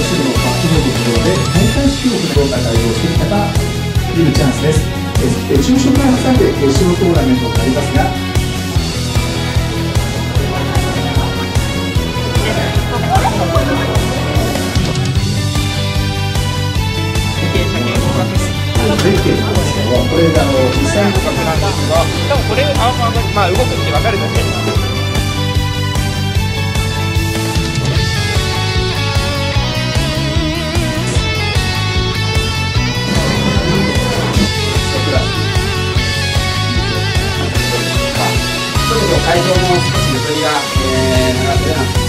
種のバックボードのところで大会種目の戦いをしてきたか見るチャンスです。昼食から挟んで決勝トーナメントがありますが、全景なんですけども、これが実際の価格なんですが、 多分これまあ動くって分かると思うんですけど。 会場も少しゆとりが、長くなって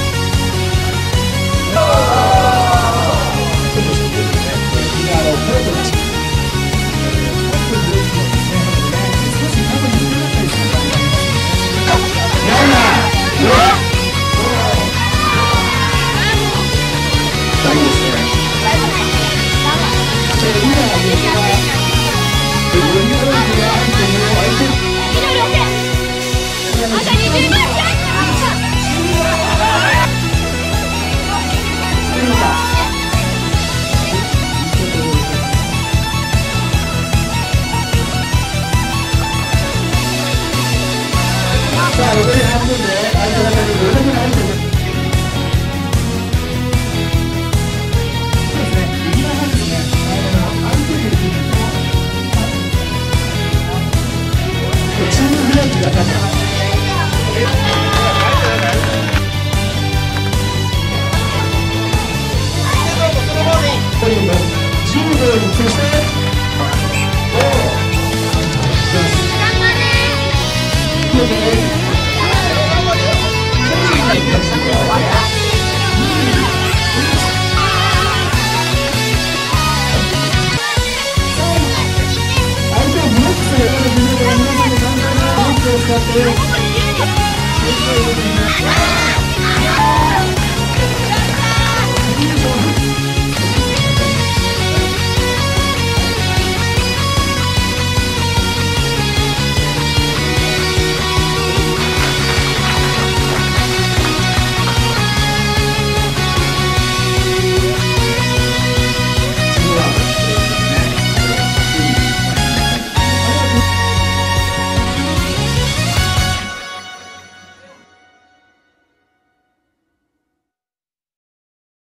さあ、残り半分で相手方にどれだけの相手が使って